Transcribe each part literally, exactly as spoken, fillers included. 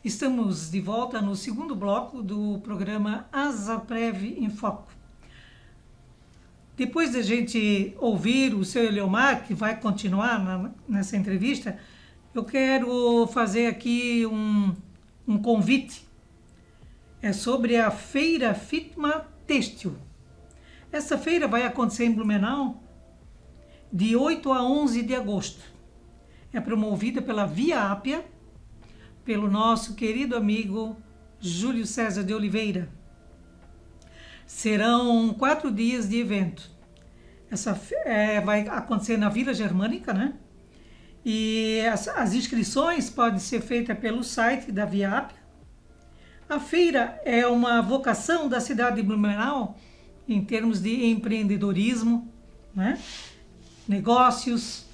Estamos de volta no segundo bloco do programa Asaprev em Foco. Depois da gente ouvir o seu Eliomar, que vai continuar na, nessa entrevista, eu quero fazer aqui um, um convite. É sobre a Feira Fitma Têxtil. Essa feira vai acontecer em Blumenau de oito a onze de agosto. É promovida pela Via Ápia, pelo nosso querido amigo Júlio César de Oliveira. Serão quatro dias de evento. Essa é, vai acontecer na Vila Germânica, né? E as, as inscrições podem ser feitas pelo site da Via Ápia. A feira é uma vocação da cidade de Blumenau em termos de empreendedorismo, né? Negócios,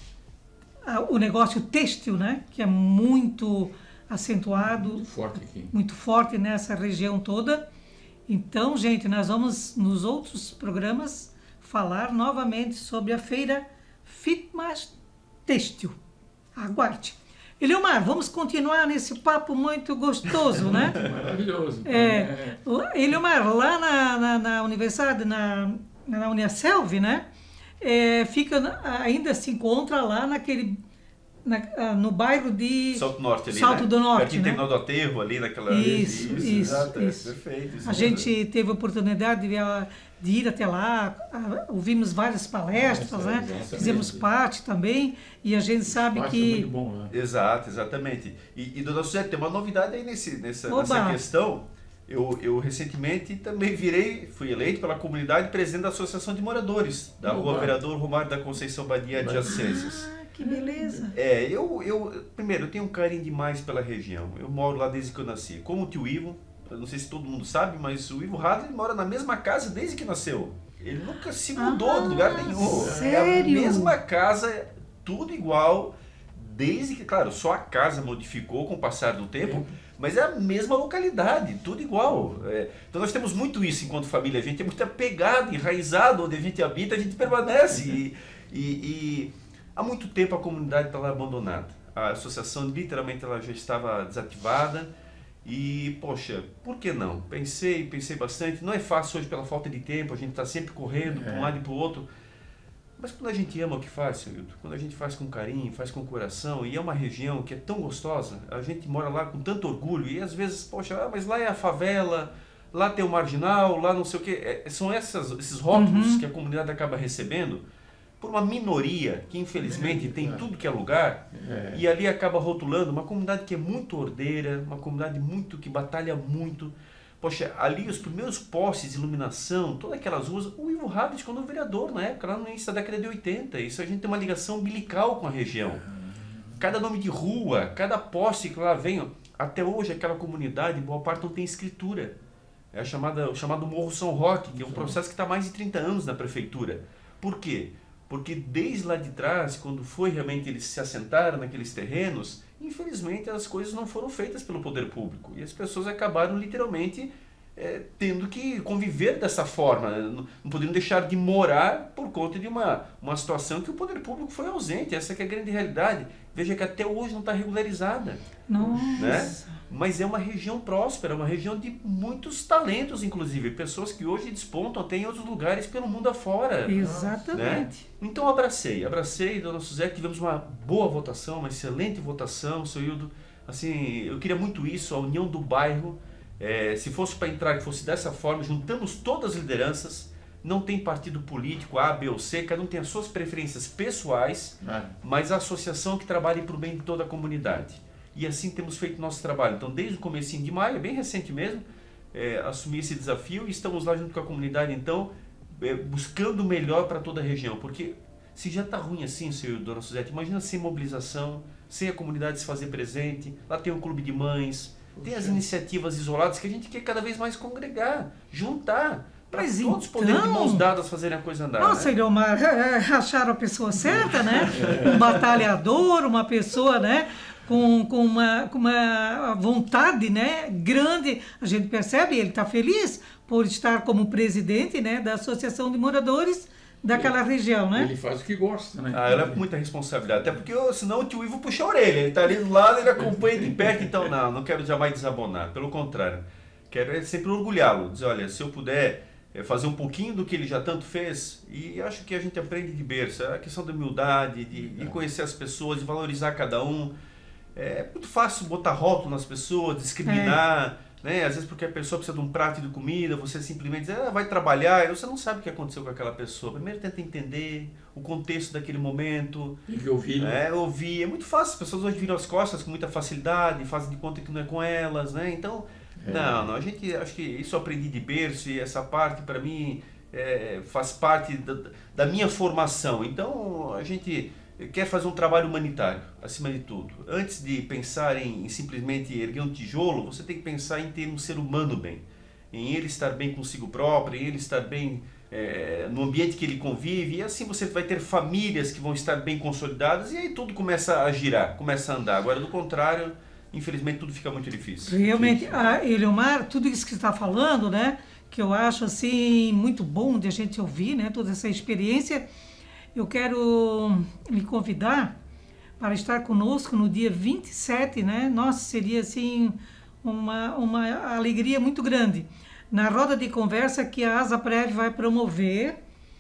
o negócio têxtil, né? Que é muito acentuado, muito forte aqui, muito forte nessa região toda. Então, gente, nós vamos nos outros programas falar novamente sobre a feira Fitma Têxtil. Aguarde. Eliomar, vamos continuar nesse papo muito gostoso, né? Maravilhoso. É, Eliomar, lá na, na, na universidade, na, na Uniaselv, né? É, fica, ainda se encontra lá naquele... Na, no bairro de Salto Norte ali, Salto né? do Norte, Pertinho do né? Terminal do Aterro ali naquela... Isso, isso, exato, isso. É, perfeito. Isso a é gente verdade. teve a oportunidade de, de ir até lá, ouvimos várias palestras, Nossa, né? exatamente. Fizemos parte também e a gente sabe Parte é que... muito bom, né? Exato, exatamente. E, e dona Suzete, tem uma novidade aí nesse, nessa, Oba. nessa questão. Eu, eu recentemente também virei, fui eleito pela comunidade presidente da Associação de Moradores da Rua Oba. Vereador Romário da Conceição Badia Adjacências. Ah, que beleza! É, eu, eu, primeiro, eu tenho um carinho demais pela região. Eu moro lá desde que eu nasci. Como o tio Ivo, eu não sei se todo mundo sabe, mas o Ivo Radley mora na mesma casa desde que nasceu. Ele nunca se mudou Ah, de lugar nenhum. sério? É a mesma casa, tudo igual, desde que, claro, só a casa modificou com o passar do tempo, mas é a mesma localidade, tudo igual. É, então nós temos muito isso enquanto família, a gente é muito apegado, enraizado, onde a gente habita, a gente permanece. E, e, e há muito tempo a comunidade está lá abandonada. A associação literalmente ela já estava desativada e, poxa, por que não? Pensei, pensei bastante. Não é fácil hoje pela falta de tempo, a gente está sempre correndo para um lado e para o outro. Mas quando a gente ama o que faz, senhor Hilton, quando a gente faz com carinho, faz com coração, e é uma região que é tão gostosa, a gente mora lá com tanto orgulho, e às vezes, poxa, ah, mas lá é a favela, lá tem o marginal, lá não sei o quê. É, são essas, esses rótulos Uhum. que a comunidade acaba recebendo por uma minoria que infelizmente É, tem é. tudo que é lugar, É. e ali acaba rotulando uma comunidade que é muito ordeira, uma comunidade muito que batalha muito. Poxa, ali os primeiros postes de iluminação, todas aquelas ruas, o Ivo Radley quando vereador na época, lá no início da década de oitenta. Isso a gente tem uma ligação umbilical com a região. Cada nome de rua, cada poste que lá vem, ó, até hoje aquela comunidade, boa parte não tem escritura. É a chamada, o chamado Morro São Roque, que é um processo que está há mais de trinta anos na prefeitura. Por quê? Porque desde lá de trás, quando foi realmente eles se assentaram naqueles terrenos, infelizmente as coisas não foram feitas pelo poder público. E as pessoas acabaram literalmente é, tendo que conviver dessa forma, né? Não, não poderiam deixar de morar por conta de uma, uma situação que o poder público foi ausente. Essa que é a grande realidade. Veja que até hoje não está regularizada. Nossa! Né? Mas é uma região próspera, uma região de muitos talentos, inclusive. Pessoas que hoje despontam até em outros lugares pelo mundo afora. Exatamente. Né? Então abracei, abracei, dona Suzete, tivemos uma boa votação, uma excelente votação, seu Hildo. Assim, eu queria muito isso, a união do bairro. É, se fosse para entrar, que fosse dessa forma, juntamos todas as lideranças, não tem partido político A, B ou C, cada um tem as suas preferências pessoais, Ah, mas a associação que trabalha para o bem de toda a comunidade. E assim temos feito nosso trabalho. Então, desde o comecinho de maio, é bem recente mesmo, é, assumi esse desafio e estamos lá junto com a comunidade, então, é, buscando o melhor para toda a região. Porque se já está ruim assim, senhor dona Suzete, imagina sem mobilização, sem a comunidade se fazer presente. Lá tem um clube de mães, tem as iniciativas isoladas que a gente quer cada vez mais congregar, juntar, para Mas todos então- poderem de mãos dadas fazerem a coisa andar. Nossa, né? Eliomar, acharam a pessoa certa, né? Um batalhador, uma pessoa, né? Com, com, uma, com uma vontade, né? Grande. A gente percebe, ele está feliz por estar como presidente, né? Da Associação de Moradores daquela ele, região, né? Ele faz o que gosta, né? Ah, ela é com muita responsabilidade. Até porque eu, senão o tio Ivo puxa a orelha. Ele está ali do lado, ele acompanha de perto. Então, não, não quero jamais desabonar. Pelo contrário, quero sempre orgulhá-lo. Dizer, olha, se eu puder fazer um pouquinho do que ele já tanto fez, e acho que a gente aprende de berço. A questão da humildade, de, de conhecer as pessoas, de valorizar cada um. É muito fácil botar rótulo nas pessoas, discriminar. É. Né? Às vezes porque a pessoa precisa de um prato de comida, você simplesmente diz, ah, vai trabalhar, e você não sabe o que aconteceu com aquela pessoa. Primeiro tenta entender o contexto daquele momento. Tem que ouvir. É, ouvir. É muito fácil, as pessoas hoje viram as costas com muita facilidade, fazem de conta que não é com elas, né? Então, é. não, não, a gente, acho que isso eu aprendi de berço, e essa parte para mim é, faz parte da, da minha formação. Então, a gente quer fazer um trabalho humanitário, acima de tudo. Antes de pensar em, em simplesmente erguer um tijolo, você tem que pensar em ter um ser humano bem, em ele estar bem consigo próprio, em ele estar bem é, no ambiente que ele convive, e assim você vai ter famílias que vão estar bem consolidadas, e aí tudo começa a girar, começa a andar. Agora, do contrário, infelizmente, tudo fica muito difícil. Realmente, a Eliomar, tudo isso que você está falando, né, que eu acho assim muito bom de a gente ouvir, né, toda essa experiência. Eu quero lhe convidar para estar conosco no dia vinte e sete, né? Nossa, seria assim uma, uma alegria muito grande. Na roda de conversa que a ASAPREV vai promover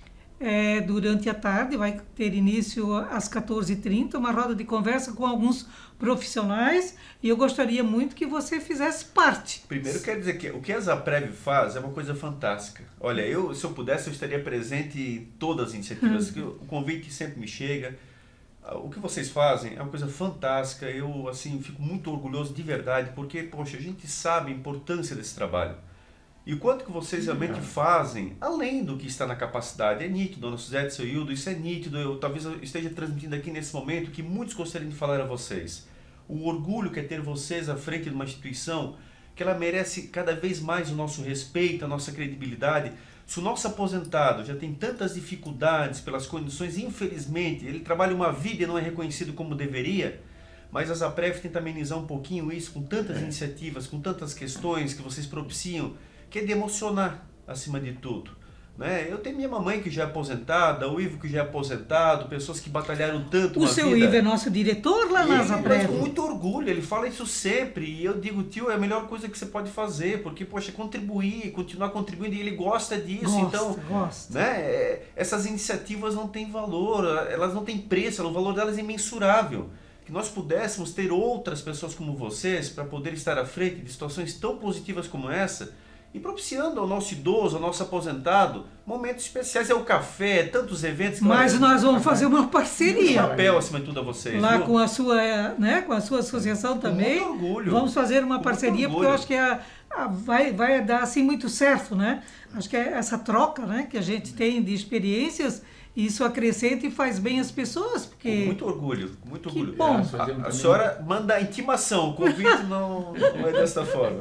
é, durante a tarde, vai ter início às quatorze e trinta, uma roda de conversa com alguns profissionais, e eu gostaria muito que você fizesse parte. Primeiro, quero dizer que o que a ASAPREV faz é uma coisa fantástica. Olha, eu, se eu pudesse, eu estaria presente em todas as iniciativas, hum. o convite sempre me chega. O que vocês fazem é uma coisa fantástica, eu assim fico muito orgulhoso de verdade, porque, poxa, a gente sabe a importância desse trabalho. E o quanto que vocês realmente fazem, além do que está na capacidade, é nítido, dona Suzete, seu Hildo, isso é nítido, eu talvez eu esteja transmitindo aqui nesse momento que muitos gostariam de falar a vocês. O orgulho que é ter vocês à frente de uma instituição que ela merece cada vez mais o nosso respeito, a nossa credibilidade. Se o nosso aposentado já tem tantas dificuldades pelas condições, infelizmente, ele trabalha uma vida e não é reconhecido como deveria, mas a ASAPREV tenta amenizar um pouquinho isso com tantas iniciativas, com tantas questões que vocês propiciam, que é de emocionar, acima de tudo. Né? Eu tenho minha mamãe que já é aposentada, o Ivo que já é aposentado, pessoas que batalharam tanto o na seu vida. Ivo é nosso diretor lá na ASAPREV. Com muito orgulho, ele fala isso sempre. E eu digo, tio, é a melhor coisa que você pode fazer, porque, poxa, contribuir, continuar contribuindo, e ele gosta disso. Gosta, então, gosta. Né, essas iniciativas não têm valor, elas não têm preço, o valor delas é imensurável. Que nós pudéssemos ter outras pessoas como vocês para poder estar à frente de situações tão positivas como essa, e propiciando ao nosso idoso, ao nosso aposentado, momentos especiais. É o café, é tantos eventos. Que Mas olha, nós vamos fazer uma parceria. Um papel acima de tudo a vocês. Lá viu? com a sua, né, com a sua associação também. Com muito orgulho. Vamos fazer uma Com parceria, porque eu acho que a, a, vai, vai dar assim muito certo, né? Acho que é essa troca, né, que a gente tem de experiências, isso acrescenta e faz bem às pessoas. Porque... Com muito orgulho, com muito que orgulho. Bom. A, a senhora manda a intimação, o convite não, não é dessa forma.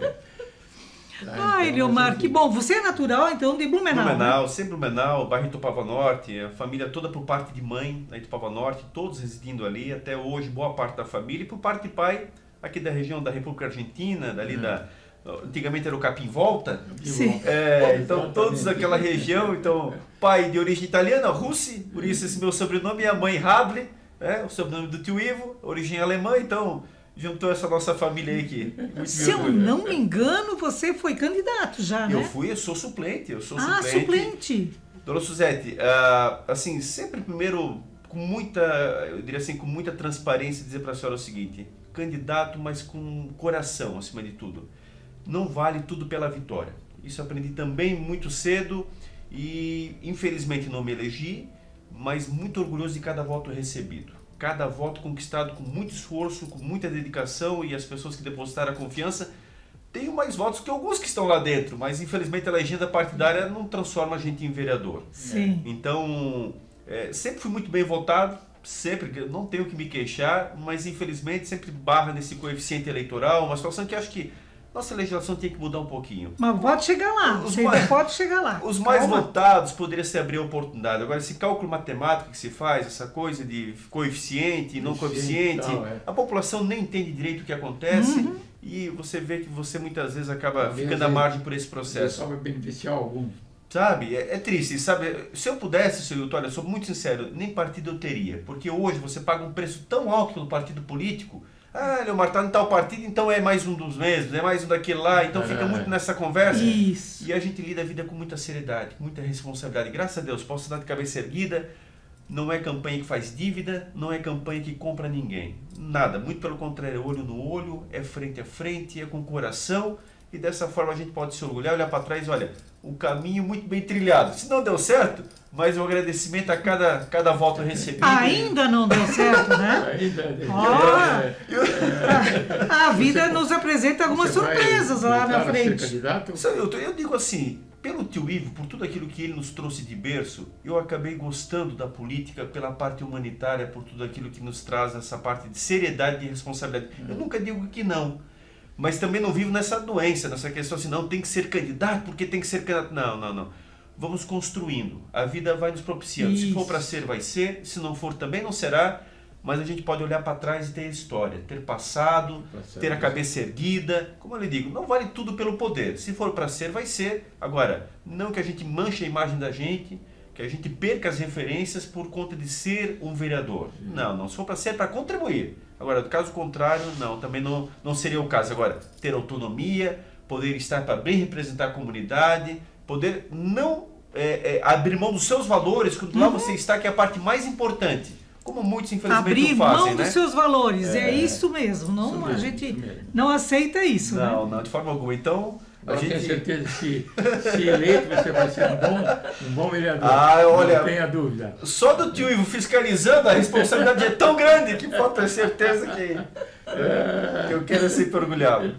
Ah, então, Eliomar, que bom. Você é natural, então, de Blumenau, Blumenau, né? sempre Blumenau, bairro Itupava Norte, a família toda por parte de mãe, da Itupava Norte, todos residindo ali, até hoje, boa parte da família, e por parte de pai, aqui da região da República Argentina, dali hum. da... Antigamente era o Capim Volta. Sim. É, então, todos daquela região, então, pai de origem italiana, Russi, por isso esse meu sobrenome, e a mãe Hadley, é, o sobrenome do tio Ivo, origem alemã, então... Juntou essa nossa família aí aqui. Muito Se eu não me engano, você foi candidato já, né? Eu fui, eu sou suplente. Eu sou ah, suplente. suplente. Dona Suzete, uh, assim, sempre primeiro, com muita, eu diria assim, com muita transparência, dizer para a senhora o seguinte: candidato, mas com coração, acima de tudo. Não vale tudo pela vitória. Isso eu aprendi também muito cedo e, infelizmente, não me elegi, mas muito orgulhoso de cada voto recebido. Cada voto conquistado com muito esforço, com muita dedicação, e as pessoas que depositaram a confiança. Tenho mais votos que alguns que estão lá dentro, mas infelizmente a legenda partidária não transforma a gente em vereador. Sim. Então, é, sempre fui muito bem votado, sempre, não tenho que me queixar, mas infelizmente sempre barra nesse coeficiente eleitoral, uma situação que acho que nossa legislação tem que mudar um pouquinho. Mas pode chegar lá, os você mais, ainda pode chegar lá. Os mais Calma. votados poderia se abrir a oportunidade. Agora, esse cálculo matemático que se faz, essa coisa de coeficiente e não coeficiente, então, é. a população nem entende direito o que acontece, Uhum. e você vê que você muitas vezes acaba Talvez ficando à ele- margem por esse processo. Só vai beneficiar alguns. Sabe? É, é triste, sabe? Se eu pudesse, seu Hilton, olha, eu sou muito sincero, nem partido eu teria. Porque hoje você paga um preço tão alto pelo partido político. Ah, Leomar, tá em tal partido, então é mais um dos mesmos, é mais um daquele lá, então fica muito nessa conversa. Isso. E a gente lida a vida com muita seriedade, com muita responsabilidade. Graças a Deus, posso dar de cabeça erguida. Não é campanha que faz dívida, não é campanha que compra ninguém. Nada, muito pelo contrário, é olho no olho, é frente a frente, é com coração. E dessa forma a gente pode se orgulhar, olhar para trás, olha, o caminho muito bem trilhado. Se não deu certo, mas um agradecimento a cada, cada volta recebida. Ainda não deu certo, né? Ainda. Oh, é, a, a vida nos apresenta algumas surpresas lá na frente. Sabe, eu, eu digo assim, pelo tio Ivo, por tudo aquilo que ele nos trouxe de berço, eu acabei gostando da política pela parte humanitária, por tudo aquilo que nos traz essa parte de seriedade e responsabilidade. Eu nunca digo que não. Mas também não vivo nessa doença, nessa questão assim, não, tem que ser candidato, porque tem que ser candidato. Não, não, não. Vamos construindo. A vida vai nos propiciando. Isso. Se for para ser, vai ser. Se não for, também não será. Mas a gente pode olhar para trás e ter história, ter passado, ter a cabeça erguida. Como eu lhe digo, não vale tudo pelo poder. Se for para ser, vai ser. Agora, não que a gente manche a imagem da gente, que a gente perca as referências por conta de ser um vereador. Sim. Não, não. Se for para ser, é para contribuir. Agora, do caso contrário, não, também não, não seria o caso. Agora, ter autonomia, poder estar para bem representar a comunidade, poder não é, é, abrir mão dos seus valores, quando lá você está, que é a parte mais importante. Como muitos, infelizmente, abrir não fazem, mão né? dos seus valores, é, é isso mesmo. Não, isso a mesmo, gente isso mesmo. não aceita isso, não, né? Não, de forma alguma. Então... Eu a gente... tenho certeza que, se eleito, você vai ser um bom, um bom vereador. Ah, olha, não tenha dúvida. Só do tio Ivo fiscalizando, a responsabilidade é tão grande que pode ter certeza que, é, que eu quero sempre orgulhado.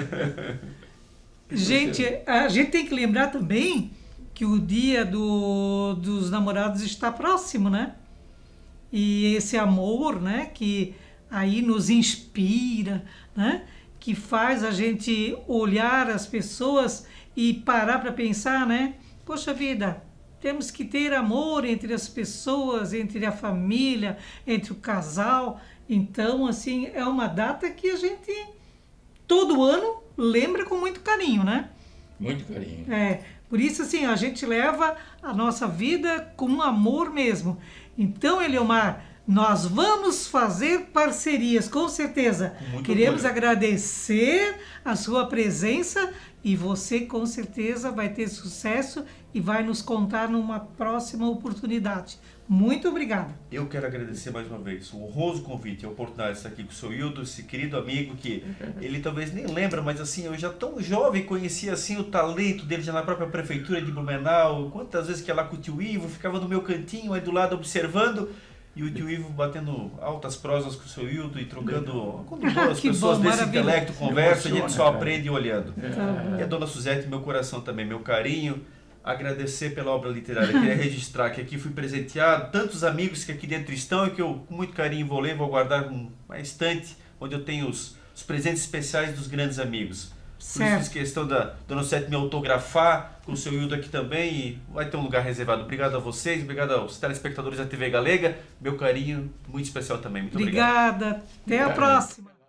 Gente, a gente tem que lembrar também que o dia do, dos namorados está próximo, né? E esse amor, né, que aí nos inspira, né? Que faz a gente olhar as pessoas e parar para pensar, né? Poxa vida, temos que ter amor entre as pessoas, entre a família, entre o casal. Então, assim, é uma data que a gente, todo ano, lembra com muito carinho, né? Muito carinho. É, por isso, assim, a gente leva a nossa vida com amor mesmo. Então, Eliomar, nós vamos fazer parcerias, com certeza. Muito Queremos orgulho. agradecer a sua presença e você, com certeza, vai ter sucesso e vai nos contar numa próxima oportunidade. Muito obrigada. Eu quero agradecer mais uma vez o honroso convite e a oportunidade de estar aqui com o seu Hilton, esse querido amigo que ele talvez nem lembra, mas assim, eu já tão jovem conhecia assim o talento dele já na própria prefeitura de Blumenau. Quantas vezes que ia lá com o tio Ivo, ficava no meu cantinho aí do lado observando. E o tio Ivo batendo altas prosas com o seu Hilton e trocando. Quando duas Que pessoas bom, desse maravilha. intelecto conversam, a gente só Emociona, aprende olhando. Tá. E a dona Suzete, meu coração também, meu carinho. Agradecer pela obra literária. Queria registrar que aqui fui presenteado, tantos amigos que aqui dentro estão e que eu com muito carinho vou ler, vou guardar uma estante onde eu tenho os, os presentes especiais dos grandes amigos. Por isso Certo. fiz questão da dona Suzete me autografar, com o seu Hilton aqui também, e vai ter um lugar reservado. Obrigado a vocês, obrigado aos telespectadores da T V Galega. Meu carinho muito especial também. Muito obrigado. Obrigada. Até a Obrigado. próxima.